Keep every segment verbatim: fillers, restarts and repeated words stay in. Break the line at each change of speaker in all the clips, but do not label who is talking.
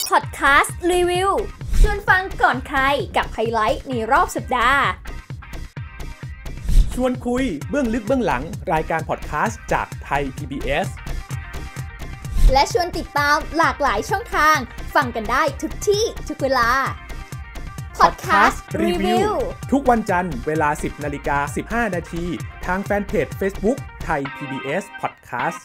พอดแคสต์รีวิวชวนฟังก่อนใครกับไฮไลท์ในรอบสัปดาห์
ชวนคุยเบื้องลึกเบื้องหลังรายการพอดแคสต์จากไทย พี บี เอส
และชวนติดตามหลากหลายช่องทางฟังกันได้ทุกที่ทุกเวลาพอดแคสต์รีวิว
ทุกวันจันทร์เวลา สิบนาฬิกาสิบห้านาทีทางแฟนเพจ Facebook ไทย พี บี เอส Podcast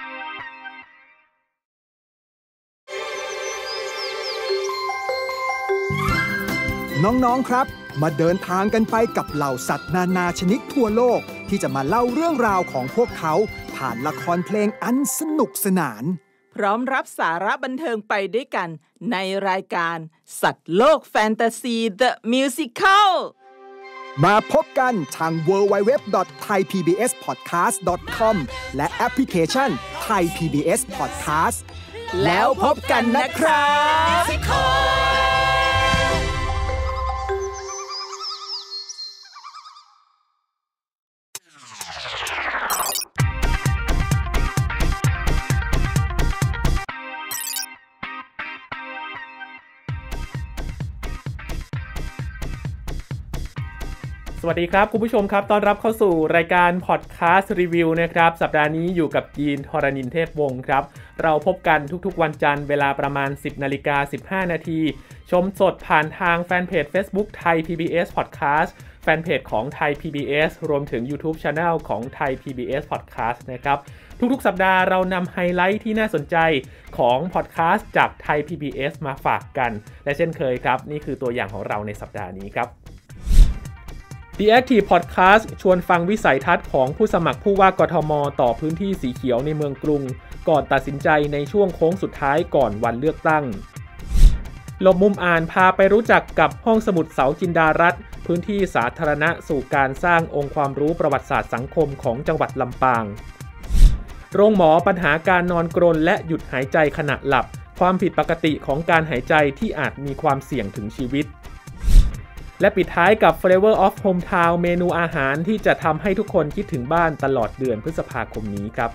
น้องๆครับมาเดินทางกันไปกับเหล่าสัตว์นานาชนิดทั่วโลกที่จะมาเล่าเรื่องราวของพวกเขาผ่านละครเพลงอันสนุกสนาน
พร้อมรับสาระบันเทิงไปด้วยกันในรายการสัตว์โลกแฟนตาซี The Musical
มาพบกันทาง ดับเบิลยู ดับเบิลยู ดับเบิลยู ดอท ไทย พี บี เอส พอดแคสต์ ดอท คอม และแอปพลิเคชัน Thai พี บี เอส Podcast
แล้วพบกันนะครับ
สวัสดีครับคุณผู้ชมครับต้อนรับเข้าสู่รายการพอดแคสต์รีวิวนะครับสัปดาห์นี้อยู่กับยีน ธรณินทร์เทพวงศ์ครับเราพบกันทุกๆวันจันทร์เวลาประมาณ สิบนาฬิกาสิบห้านาทีชมสดผ่านทางแฟนเพจ Facebook ไทย พี บี เอส Podcast แฟนเพจของไทย พี บี เอส รวมถึง YouTube Channel ของไทย พี บี เอส Podcast นะครับทุกๆสัปดาห์เรานำไฮไลท์ที่น่าสนใจของพอดแคสต์จากไทย พี บี เอส มาฝากกันและเช่นเคยครับนี่คือตัวอย่างของเราในสัปดาห์นี้ครับThe Active Podcast ชวนฟังวิสัยทัศน์ของผู้สมัครผู้ว่ากทม.ต่อพื้นที่สีเขียวในเมืองกรุงก่อนตัดสินใจในช่วงโค้งสุดท้ายก่อนวันเลือกตั้งหลบมุมอ่านพาไปรู้จักกับห้องสมุดเสาจินดารัตน์พื้นที่สาธารณะสู่การสร้างองค์ความรู้ประวัติศาสตร์สังคมของจังหวัดลำปางโรงหมอปัญหาการนอนกรนและหยุดหายใจขณะหลับความผิดปกติของการหายใจที่อาจมีความเสี่ยงถึงชีวิตและปิดท้ายกับ Flavor of Hometown เมนูอาหารที่จะทำให้ทุกคนคิดถึงบ้านตลอดเดือนพฤษภาคมนี้ครับ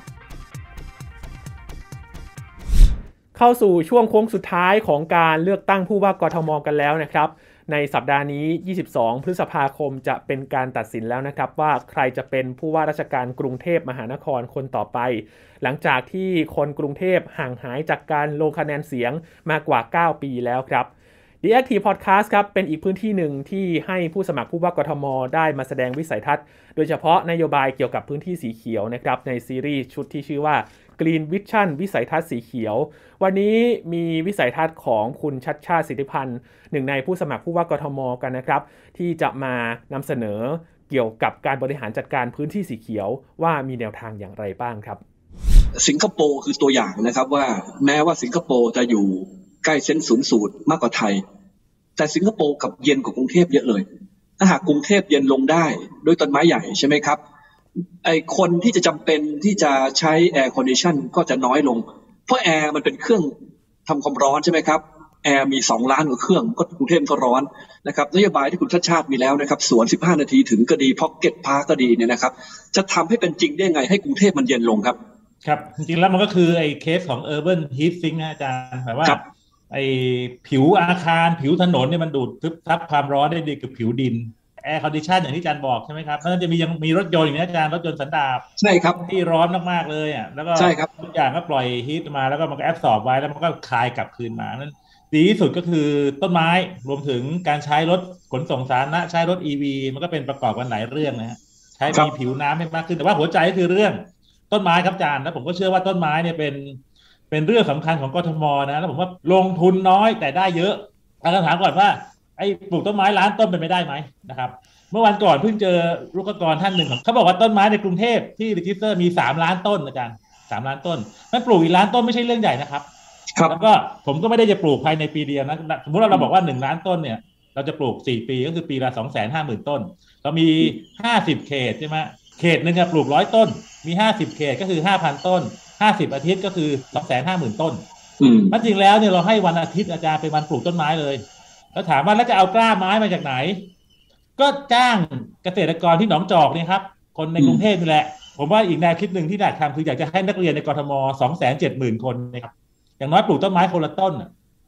เข้าสู่ช่วงโค้งสุดท้ายของการเลือกตั้งผู้ว่ากทม.กันแล้วนะครับในสัปดาห์นี้ยี่สิบสองพฤษภาคมจะเป็นการตัดสินแล้วนะครับว่าใครจะเป็นผู้ว่าราชการกรุงเทพมหานครคนต่อไปหลังจากที่คนกรุงเทพห่างหายจากการลงคะแนนเสียงมากว่าเก้าปีแล้วครับThe Active Podcast ครับเป็นอีกพื้นที่หนึ่งที่ให้ผู้สมัครผู้ว่ากทม.ได้มาแสดงวิสัยทัศน์โดยเฉพาะนโยบายเกี่ยวกับพื้นที่สีเขียวนะครับในซีรีส์ชุดที่ชื่อว่า Green Vision วิสัยทัศน์สีเขียววันนี้มีวิสัยทัศน์ของคุณชัชชาติสิทธิพันธ์หนึ่งในผู้สมัครผู้ว่ากทม.กันนะครับที่จะมานำเสนอเกี่ยวกับการบริหารจัดการพื้นที่สีเขียวว่ามีแนวทางอย่างไรบ้างครับ
สิงคโปร์คือตัวอย่างนะครับว่าแม้ว่าสิงคโปร์จะอยู่ใกล้เส้นศูนย์สูตรมากกว่าไทยแต่สิงคโปร์กับเย็นกว่ากรุงเทพเยอะเลยถ้าหากกรุงเทพเย็นลงได้ด้วยต้นไม้ใหญ่ใช่ไหมครับไอคนที่จะจำเป็นที่จะใช้แอร์คอนดิชันก็จะน้อยลงเพราะแอร์มันเป็นเครื่องทำความร้อนใช่ไหมครับแอร์มีสองล้านกว่าเครื่องก็กรุงเทพก็ร้อนนะครับนโยบายที่คุณชาติชาติมีแล้วนะครับสวนสิบห้านาทีถึงก็ดีพ็อกเก็ตพาร์คก็ดีเนี่ยนะครับจะทำให้เป็นจริงได้ไงให้กรุงเทพมันเย็นลงครับ
ครับจริงๆแล้วมันก็คือไอ้เคสของ Urban Heat Sink นะอาจารย์หมายว่าไอ้ผิวอาคารผิวถนนเนี่ยมันดูดซึบซับความร้อนได้ดีกับผิวดินแอร์คอนดิชันอย่างที่อาจารย์บอกใช่ไหมครับแล้วจะมียังมีรถยนต์อย่างนี้อาจารย์รถยนต์สันดาป
ใช่ครับ
ที่ร้อนมากๆเลยอ่ะแล้วก็ทุกอย่างก็ปล่อยฮีทมาแล้วก็มันก็แอบสอบไว้แล้วมันก็คลายกลับคืนมานั้นดีที่สุดก็คือต้นไม้รวมถึงการใช้รถขนส่งสาธารณะใช้รถ อี วี มันก็เป็นประกอบกันหลายเรื่องนะฮะใช้มีผิวน้ำให้มากขึ้นแต่ว่าหัวใจก็คือเรื่องต้นไม้ครับอาจารย์แล้วผมก็เชื่อว่าต้นไม้เนี่ยเป็นเป็นเรื่องสำคัญของกทม.นะแล้วผมว่าลงทุนน้อยแต่ได้เยอะอาจารย์ถามก่อนว่าไอ้ปลูกต้นไม้ล้านต้นเป็นไปได้ไหมนะครับเมื่อวันก่อนเพิ่งเจอลูกกรท่านหนึ่งเขาบอกว่าต้นไม้ในกรุงเทพที่รีจิสเตอร์มีสามล้านต้นอาจารย์สามล้านต้นนั่นปลูกอีกล้านต้นไม่ใช่เรื่องใหญ่นะครับแล้วก็ผมก็ไม่ได้จะปลูกภายในปีเดียวนะสมมติเราเราบอกว่าหนึ่งล้านต้นเนี่ยเราจะปลูกสี่ปีก็คือปีละ สองแสนห้าหมื่น ต้นเรามีห้าสิบเขตใช่ไหมเขตนึงจะปลูกหนึ่งร้อยต้นมีห้าสิบเขตก็คือ ห้าพัน ต้นห้าสิบอาทิตย์ก็คือ สองแสนห้าหมื่น ต้นอืมจริงแล้วเนี่ยเราให้วันอาทิตย์อาจารย์เป็นวันปลูกต้นไม้เลยแล้วถามว่าแล้วจะเอากล้าไม้มาจากไหนก็จ้างเกษตรกรที่หนองจอกเนี่ยครับคนในกรุงเทพนี่แหละผมว่าอีกแนวคิดหนึ่งที่อยากทำคืออยากจะให้นักเรียนในกทม สองแสนเจ็ดหมื่น คนนะครับอย่างน้อยปลูกต้นไม้คนละต้น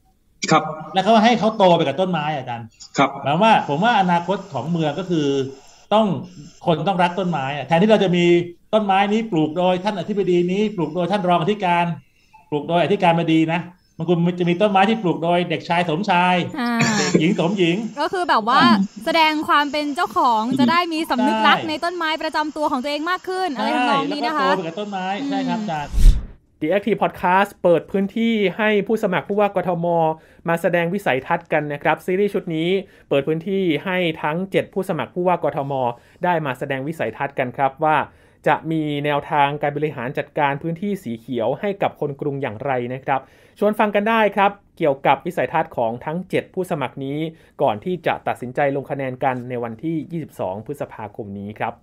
ครับ
แล้วเขาให้เขาโตไปกับต้นไม้อาจารย์
ครับ
หมายว่าผมว่าอนาคตของเมืองก็คือต้องคนต้องรักต้นไม้แทนที่เราจะมีต้นไม้นี้ปลูกโดยท่านอธิบดีนี้ปลูกโดยท่านรองอธิการปลูกโดยอธิการบดีนะมันก็จะมีต้นไม้ที่ปลูกโดยเด็กชายสมชายเด็กหญิงสมหญิง
ก็คือแบบว่าแสดงความเป็นเจ้าของจะได้มีสำนึกรักในต้นไม้ประจำตัวของตัวเองมากขึ้นอะไรทำนองนี้นะคะ
แล้วก็โตไปกับต้นไม้ใช่ครับอาจารย์
The Active Podcast เปิดพื้นที่ให้ผู้สมัครผู้ว่ากทมมาแสดงวิสัยทัศน์กันนะครับซีรีส์ชุดนี้เปิดพื้นที่ให้ทั้งเจ็ดผู้สมัครผู้ว่ากทมได้มาแสดงวิสัยทัศน์กันครับว่าจะมีแนวทางการบริหารจัดการพื้นที่สีเขียวให้กับคนกรุงอย่างไรนะครับชวนฟังกันได้ครับเกี่ยวกับวิสัยทัศน์ของทั้งเจ็ดผู้สมัครนี้ก่อนที่จะตัดสินใจลงคะแนนกันในวันที่ยี่สิบสองพฤษภาคมนี้ครับ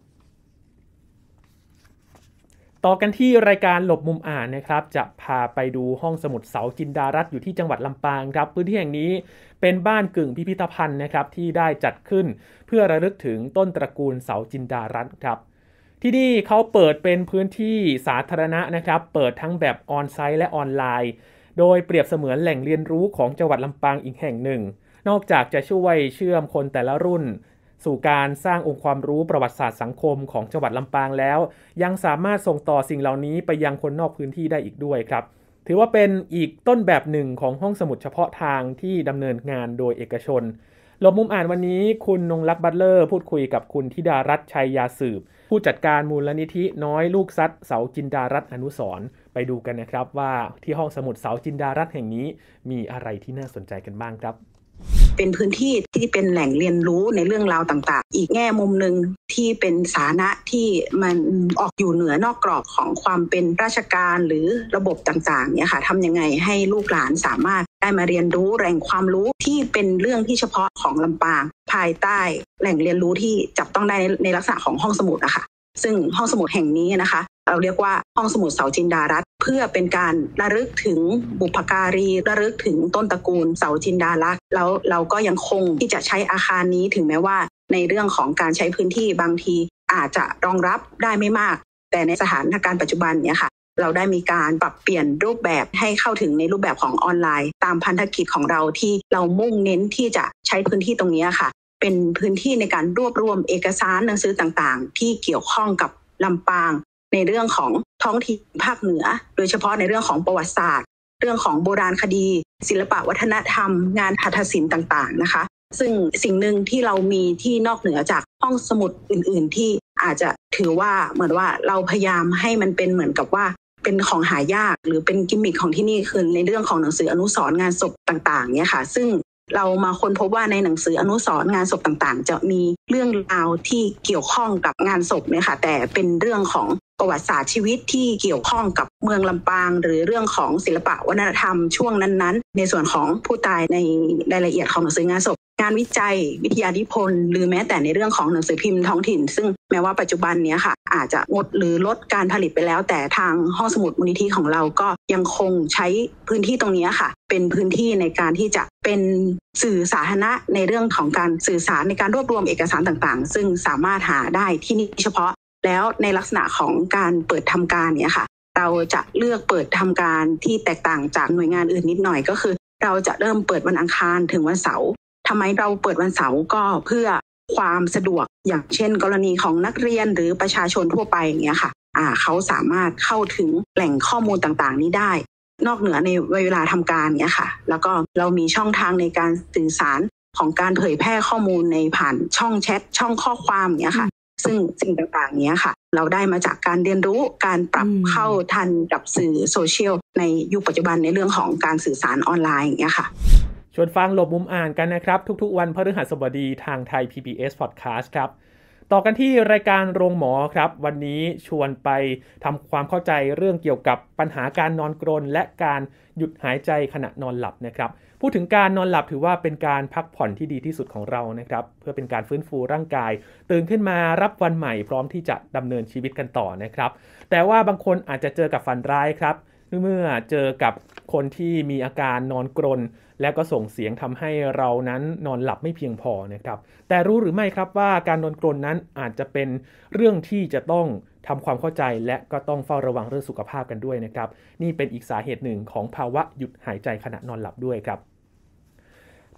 ต่อกันที่รายการหลบมุมอ่านนะครับจะพาไปดูห้องสมุดเสาจินดารัตน์อยู่ที่จังหวัดลำปางครับพื้นที่แห่งนี้เป็นบ้านกึ่งพิพิธภัณฑ์นะครับที่ได้จัดขึ้นเพื่อระลึกถึงต้นตระกูลเสาจินดารัตน์ครับที่นี่เขาเปิดเป็นพื้นที่สาธารณะนะครับเปิดทั้งแบบออนไซต์และออนไลน์โดยเปรียบเสมือนแหล่งเรียนรู้ของจังหวัดลำปางอีกแห่งหนึ่งนอกจากจะช่วยเชื่อมคนแต่ละรุ่นสู่การสร้างองค์ความรู้ประวัติศาสตร์สังคมของจังหวัดลำปางแล้วยังสามารถส่งต่อสิ่งเหล่านี้ไปยังคนนอกพื้นที่ได้อีกด้วยครับถือว่าเป็นอีกต้นแบบหนึ่งของห้องสมุดเฉพาะทางที่ดำเนินงานโดยเอกชนหลบมุมอ่านวันนี้คุณนงลักษณ์บัตเลอร์พูดคุยกับคุณธิดารัตน์ชัยยาสืบผู้จัดการมูลนิธิน้อยลูกซัดเสาจินดารัตน์อนุสรณ์ไปดูกันนะครับว่าที่ห้องสมุดเสาจินดารัตน์แห่งนี้มีอะไรที่น่าสนใจกันบ้างครับ
เป็นพื้นที่ที่เป็นแหล่งเรียนรู้ในเรื่องราวต่างๆอีกแง่มุมหนึ่งที่เป็นสาธารณะที่มันออกอยู่เหนือนอกกรอบของความเป็นราชการหรือระบบต่างๆเนี่ยค่ะทำยังไงให้ลูกหลานสามารถได้มาเรียนรู้แหล่งความรู้ที่เป็นเรื่องที่เฉพาะของลำปางภายใต้แหล่งเรียนรู้ที่จับต้องได้ในลักษณะของห้องสมุดอะค่ะซึ่งห้องสมุดแห่งนี้นะคะเราเรียกว่าห้องสมุดเสาจินดารัตน์เพื่อเป็นการระลึกถึงบุพการีระลึกถึงต้นตระกูลเสาจินดารัตน์แล้วเราก็ยังคงที่จะใช้อาคารนี้ถึงแม้ว่าในเรื่องของการใช้พื้นที่บางทีอาจจะรองรับได้ไม่มากแต่ในสถานการณ์ปัจจุบันเนี่ยค่ะเราได้มีการปรับเปลี่ยนรูปแบบให้เข้าถึงในรูปแบบของออนไลน์ตามพันธกิจของเราที่เรามุ่งเน้นที่จะใช้พื้นที่ตรงนี้ค่ะเป็นพื้นที่ในการรวบรวมเอกสารหนังสือต่างๆที่เกี่ยวข้องกับลำปางในเรื่องของท้องถิ่นภาคเหนือโดยเฉพาะในเรื่องของประวัติศาสตร์เรื่องของโบราณคดีศิลปะวัฒนธรรมงานหัตถศิลป์ต่างๆนะคะซึ่งสิ่งหนึ่งที่เรามีที่นอกเหนือจากห้องสมุดอื่นๆที่อาจจะถือว่าเหมือนว่าเราพยายามให้มันเป็นเหมือนกับว่าเป็นของหายากหรือเป็นกิมมิคของที่นี่คือในเรื่องของหนังสืออนุสรณ์งานศพต่างๆเนี่ยค่ะซึ่งเรามาค้นพบว่าในหนังสืออนุสรณ์งานศพต่างๆจะมีเรื่องราวที่เกี่ยวข้องกับงานศพเนี่ยค่ะแต่เป็นเรื่องของประวัติศาสตร์ชีวิตที่เกี่ยวข้องกับเมืองลำปางหรือเรื่องของศิลปะวัฒนธรรมช่วงนั้นๆในส่วนของผู้ตายในรายละเอียดของหนังสืองานศพงานวิจัยวิทยานิพนธ์หรือแม้แต่ในเรื่องของหนังสือพิมพ์ท้องถิ่นซึ่งแม้ว่าปัจจุบันนี้ค่ะอาจจะงดหรือลดการผลิตไปแล้วแต่ทางห้องสมุดมูลนิธิของเราก็ยังคงใช้พื้นที่ตรงนี้ค่ะเป็นพื้นที่ในการที่จะเป็นสื่อสาธารณะในเรื่องของการสื่อสารในการรวบรวมเอกสารต่างๆซึ่งสามารถหาได้ที่นี่เฉพาะแล้วในลักษณะของการเปิดทำการเนี่ยค่ะเราจะเลือกเปิดทำการที่แตกต่างจากหน่วยงานอื่นนิดหน่อยก็คือเราจะเริ่มเปิดวันอังคารถึงวันเสาร์ทำไมเราเปิดวันเสาร์ก็เพื่อความสะดวกอย่างเช่นกรณีของนักเรียนหรือประชาชนทั่วไปอย่างเงี้ยค่ะอ่าเขาสามารถเข้าถึงแหล่งข้อมูลต่างๆนี้ได้นอกเหนือในเวลาทำการเนี้ยค่ะแล้วก็เรามีช่องทางในการสื่อสารของการเผยแพร่ข้อมูลในผ่านช่องแชทช่องข้อความเนี้ยค่ะซึ่งสิ่งต่างๆนี้ค่ะเราได้มาจากการเรียนรู้การปรับเข้าทันกับสื่อโซเชียลในยุคปัจจุบันในเรื่องของการสื่อสารออนไลน์อย่างเงี้ยค่ะ
ชวนฟังหลบมุมอ่านกันนะครับทุกๆวันพฤหัสบดีทางไทย พี บี เอส Podcast ครับต่อกันที่รายการโรงหมอครับวันนี้ชวนไปทำความเข้าใจเรื่องเกี่ยวกับปัญหาการนอนกรนและการหยุดหายใจขณะนอนหลับนะครับพูดถึงการนอนหลับถือว่าเป็นการพักผ่อนที่ดีที่สุดของเรานะครับเพื่อเป็นการฟื้นฟูร่างกายตื่นขึ้นมารับวันใหม่พร้อมที่จะดำเนินชีวิตกันต่อนะครับแต่ว่าบางคนอาจจะเจอกับฝันร้ายครับเมื่อเจอกับคนที่มีอาการนอนกรนและก็ส่งเสียงทำให้เรานั้นนอนหลับไม่เพียงพอนะครับแต่รู้หรือไม่ครับว่าการนอนกรนนั้นอาจจะเป็นเรื่องที่จะต้องทำความเข้าใจและก็ต้องเฝ้าระวังเรื่องสุขภาพกันด้วยนะครับนี่เป็นอีกสาเหตุหนึ่งของภาวะหยุดหายใจขณะนอนหลับด้วยครับ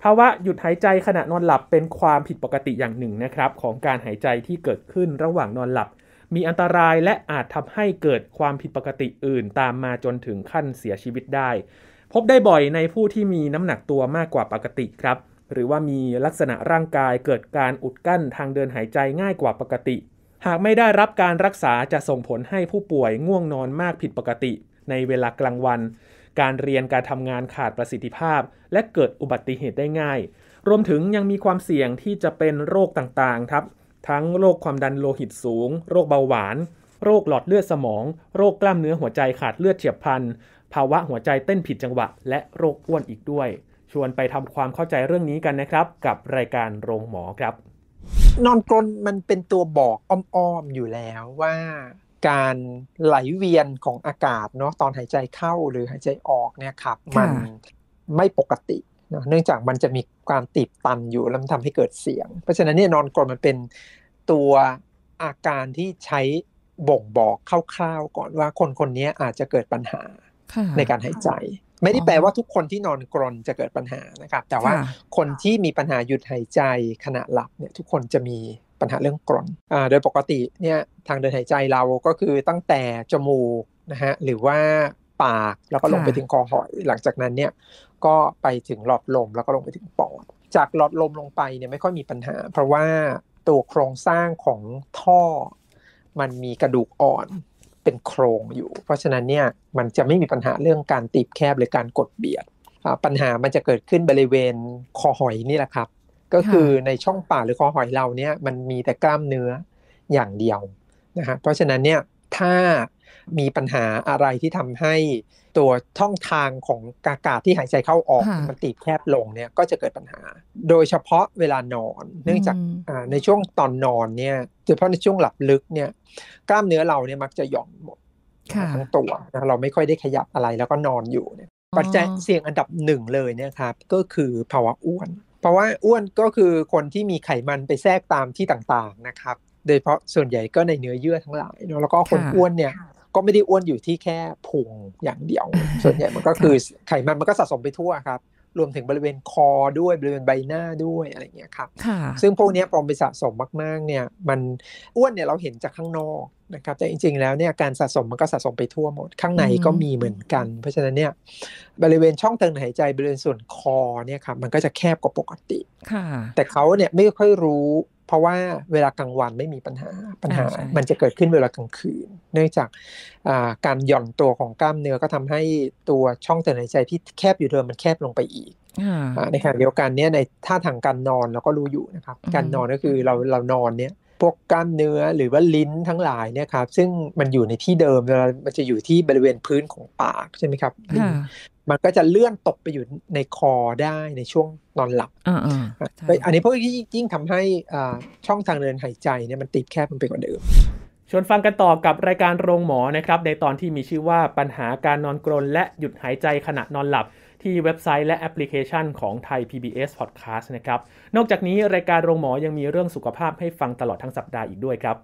ภาวะหยุดหายใจขณะนอนหลับเป็นความผิดปกติอย่างหนึ่งนะครับของการหายใจที่เกิดขึ้นระหว่างนอนหลับมีอันตรายและอาจทำให้เกิดความผิดปกติอื่นตามมาจนถึงขั้นเสียชีวิตได้พบได้บ่อยในผู้ที่มีน้ำหนักตัวมากกว่าปกติครับหรือว่ามีลักษณะร่างกายเกิดการอุดกั้นทางเดินหายใจง่ายกว่าปกติหากไม่ได้รับการรักษาจะส่งผลให้ผู้ป่วยง่วงนอนมากผิดปกติในเวลากลางวันการเรียนการทำงานขาดประสิทธิภาพและเกิดอุบัติเหตุได้ง่ายรวมถึงยังมีความเสี่ยงที่จะเป็นโรคต่างๆครับทั้งโรคความดันโลหิตสูงโรคเบาหวานโรคหลอดเลือดสมองโรคกล้ามเนื้อหัวใจขาดเลือดเฉียบพลันภาวะหัวใจเต้นผิดจังหวะและโรคอ้วนอีกด้วยชวนไปทำความเข้าใจเรื่องนี้กันนะครับกับรายการโรงหมอครับ
นอนกรนมันเป็นตัวบอกอ้อมๆอยู่แล้วว่าการไหลเวียนของอากาศเนาะตอนหายใจเข้าหรือหายใจออกเนี่ยครับมันไม่ปกติเนาะเนื่องจากมันจะมีการตีบตันอยู่แล้วมันทำให้เกิดเสียงเพราะฉะนั้นเนี่ยนอนกรนมันเป็นตัวอาการที่ใช้บ่งบอกคร่าวๆก่อนว่าคนคนนี้อาจจะเกิดปัญหาในการหายใจไม่ได้แปลว่าทุกคนที่นอนกรนจะเกิดปัญหานะครับแต่ว่าคนที่มีปัญหาหยุดหายใจขณะหลับเนี่ยทุกคนจะมีปัญหาเรื่องกรนอ่าโดยปกติเนี่ยทางเดินหายใจเราก็คือตั้งแต่จมูกนะฮะหรือว่าปากแล้วก็ลงไปถึงคอหอยหลังจากนั้นเนี่ยก็ไปถึงหลอดลมแล้วก็ลงไปถึงปอดจากหลอดลมลงไปเนี่ยไม่ค่อยมีปัญหาเพราะว่าตัวโครงสร้างของท่อมันมีกระดูกอ่อนเป็นโครงอยู่เพราะฉะนั้นเนี่ยมันจะไม่มีปัญหาเรื่องการตีบแคบหรือการกดเบียดปัญหามันจะเกิดขึ้นบริเวณคอหอยนี่แหละครับก็คือในช่องปากหรือคอหอยเราเนี่ยมันมีแต่กล้ามเนื้ออย่างเดียวนะฮะเพราะฉะนั้นเนี่ยถ้ามีปัญหาอะไรที่ทำให้ตัวช่องทางของอากาศที่หายใจเข้าออกมันตีบแคบลงเนี่ยก็จะเกิดปัญหาโดยเฉพาะเวลานอนเนื่องจากในช่วงตอนนอนเนี่ยโดยเฉพาะในช่วงหลับลึกเนี่ยกล้ามเนื้อเราเนี่ยมักจะหย่อนหมดทั้งตัวนะเราไม่ค่อยได้ขยับอะไรแล้วก็นอนอยู่เนี่ยปัจจัยเสี่ยงอันดับหนึ่งเลยเนี่ยครับก็คือภาวะอ้วนเพราะว่าอ้วนก็คือคนที่มีไขมันไปแทรกตามที่ต่างๆนะครับโดยเฉพาะส่วนใหญ่ก็ในเนื้อเยื่อทั้งหลายเนาะแล้วก็คนอ้วนเนี่ยก็ไม่ได้อ้วนอยู่ที่แค่พุงอย่างเดียวส่วนใหญ่มันก็คือไขมันมันก็สะสมไปทั่วครับรวมถึงบริเวณคอด้วยบริเวณใบหน้าด้วยอะไรอย่างเงี้ยครับซึ่งพวกนี้พอไปสะสมมากๆเนี่ยมันอ้วนเนี่ยเราเห็นจากข้างนอกนะครับแต่จริงๆแล้วเนี่ยการสะสมมันก็สะสมไปทั่วหมดข้างในก็มีเหมือนกันเพราะฉะนั้นเนี่ยบริเวณช่องทางหายใจบริเวณส่วนคอเนี่ยครับมันก็จะแคบกว่าปกติแต่เขาเนี่ยไม่ค่อยรู้เพราะว่าเวลากลางวันไม่มีปัญหาปัญหามันจะเกิดขึ้นเวลากลางคืนเนื่องจากการหย่อนตัวของกล้ามเนื้อก็ทำให้ตัวช่องทางหายใจที่แคบอยู่เดิมมันแคบลงไปอีกในขณะเดียวกันเนี่ยในท่าทางการนอนเราก็รู้อยู่นะครับการนอนก็คือเราเรานอนเนี่ยพวกกล้ามเนื้อหรือว่าลิ้นทั้งหลายเนี่ยครับซึ่งมันอยู่ในที่เดิมมันจะอยู่ที่บริเวณพื้นของปากใช่ไหมครับมันก็จะเลื่อนตกไปอยู่ในคอได้ในช่วงนอนหลับอันนี้พวกที่ยิ่งทำให้ช่องทางเดินหายใจเนี่ยมันตีบแคบมันไปกว่าเดิม
ชวนฟังกันต่อกับรายการโรงหมอนะครับในตอนที่มีชื่อว่าปัญหาการนอนกรนและหยุดหายใจขณะนอนหลับที่เว็บไซต์และแอปพลิเคชันของไทย พี บี เอส Podcast นะครับนอกจากนี้รายการโรงหมอยังมีเรื่องสุขภาพให้ฟังตลอดทั้งสัปดาห์อีกด้วยครับ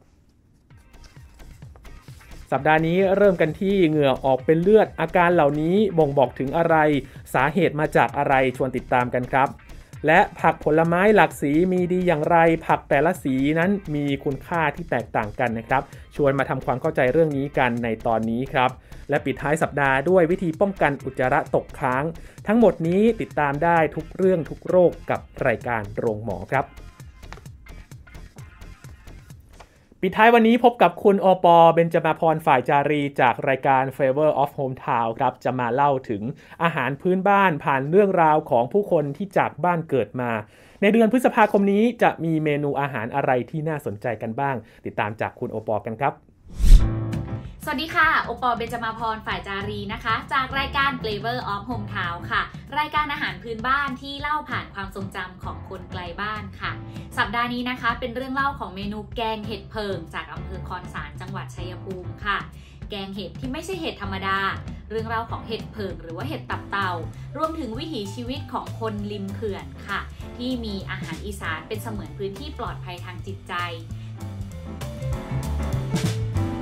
สัปดาห์นี้เริ่มกันที่เหงื่อออกเป็นเลือดอาการเหล่านี้บ่งบอกถึงอะไรสาเหตุมาจากอะไรชวนติดตามกันครับและผักผลไม้หลากสีมีดีอย่างไรผักแต่ละสีนั้นมีคุณค่าที่แตกต่างกันนะครับชวนมาทำความเข้าใจเรื่องนี้กันในตอนนี้ครับและปิดท้ายสัปดาห์ด้วยวิธีป้องกันอุจจาระตกค้างทั้งหมดนี้ติดตามได้ทุกเรื่องทุกโรคกับรายการโรงหมอครับปิดท้ายวันนี้พบกับคุณโอปอเบญจมาพรฝ่ายจารีจากรายการ Flavor of Hometown ครับจะมาเล่าถึงอาหารพื้นบ้านผ่านเรื่องราวของผู้คนที่จากบ้านเกิดมาในเดือนพฤษภาคมนี้จะมีเมนูอาหารอะไรที่น่าสนใจกันบ้างติดตามจากคุณโอปอกันครับ
สวัสดีค่ะโอปอเบญจมาพรฝ่ายจารีนะคะจากรายการ Flavor of Hometown ค่ะรายการอาหารพื้นบ้านที่เล่าผ่านความทรงจำของคนไกลบ้านค่ะสัปดาห์นี้นะคะเป็นเรื่องเล่าของเมนูแกงเห็ดเพิงจากอำเภอคอนสารจังหวัดชัยภูมิค่ะแกงเห็ดที่ไม่ใช่เห็ดธรรมดาเรื่องราวของเห็ดเพิงหรือว่าเห็ดตับเต่ารวมถึงวิถีชีวิตของคนริมเขื่อนค่ะที่มีอาหารอีสานเป็นเสมือนพื้นที่ปลอดภัยทางจิตใจ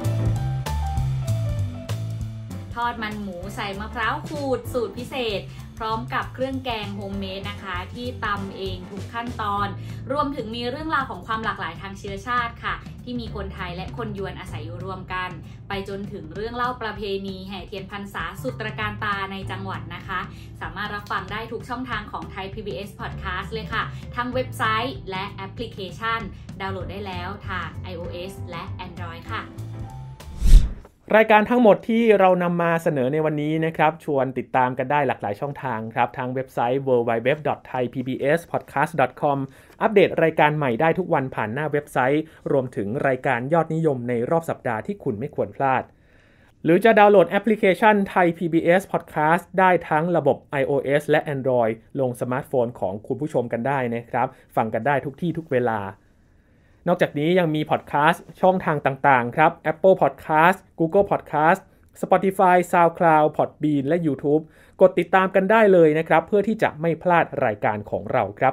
ทอดมันหมูใส่มะพร้าวขูดสูตรพิเศษพร้อมกับเครื่องแกงโฮมเมดนะคะที่ตำเองทุกขั้นตอนรวมถึงมีเรื่องราวของความหลากหลายทางเชื้อชาติค่ะที่มีคนไทยและคนยวนอาศัยอยู่รวมกันไปจนถึงเรื่องเล่าประเพณีแห่เทียนพรรษาสุดตระการตาในจังหวัดนะคะสามารถรับฟังได้ทุกช่องทางของ Thai พี บี เอส Podcast เลยค่ะทั้งเว็บไซต์และแอปพลิเคชันดาวน์โหลดได้แล้วทาง iOS และ Android ค่ะ
รายการทั้งหมดที่เรานำมาเสนอในวันนี้นะครับชวนติดตามกันได้หลากหลายช่องทางครับทางเว็บไซต์ ดับเบิลยู ดับเบิลยู ดับเบิลยู ดอท ไทย พี บี เอส พอดแคสต์ ดอท คอม อัปเดตรายการใหม่ได้ทุกวันผ่านหน้าเว็บไซต์รวมถึงรายการยอดนิยมในรอบสัปดาห์ที่คุณไม่ควรพลาดหรือจะดาวน์โหลดแอปพลิเคชัน Thai พี บี เอส Podcast ได้ทั้งระบบ iOS และ Android ลงสมาร์ทโฟนของคุณผู้ชมกันได้นะครับฟังกันได้ทุกที่ทุกเวลานอกจากนี้ยังมีพอดแคสต์ช่องทางต่างๆครับ Apple Podcast Google Podcast Spotify SoundCloud Podbean และ YouTube กดติดตามกันได้เลยนะครับเพื่อที่จะไม่พลาดรายการของเราครับ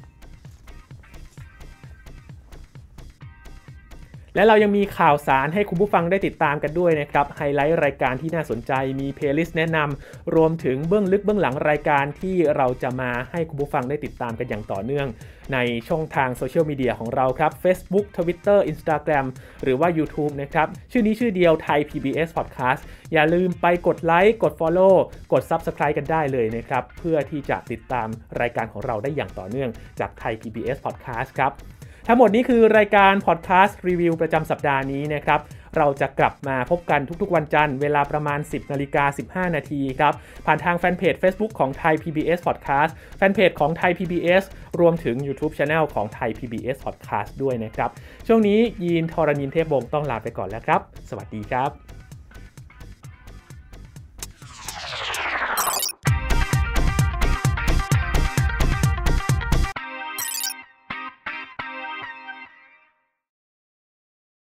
และเรายังมีข่าวสารให้คุณผู้ฟังได้ติดตามกันด้วยนะครับไฮไลท์รายการที่น่าสนใจมีเพลย์ลิสต์แนะนำรวมถึงเบื้องลึกเบื้องหลังรายการที่เราจะมาให้คุณผู้ฟังได้ติดตามกันอย่างต่อเนื่องในช่องทางโซเชียลมีเดียของเราครับ Facebook Twitter Instagram หรือว่า YouTube นะครับชื่อนี้ชื่อเดียว Thai พี บี เอส Podcast อย่าลืมไปกดไลค์กด Follow กด Subscribe กันได้เลยนะครับเพื่อที่จะติดตามรายการของเราได้อย่างต่อเนื่องจาก Thai พี บี เอส Podcast ครับทั้งหมดนี้คือรายการ Podcast Review ประจำสัปดาห์นี้นะครับเราจะกลับมาพบกันทุกๆวันจันทร์เวลาประมาณ สิบนาฬิกาสิบห้านาทีครับผ่านทางแฟนเพจ Facebook ของ Thai พี บี เอส Podcast แฟนเพจของ Thai พี บี เอส รวมถึง YouTube Channel ของ Thai พี บี เอส Podcast ด้วยนะครับช่วงนี้ยีนทรณินเทพวงศ์ต้องลาไปก่อนแล้วครับสวัสดีครับ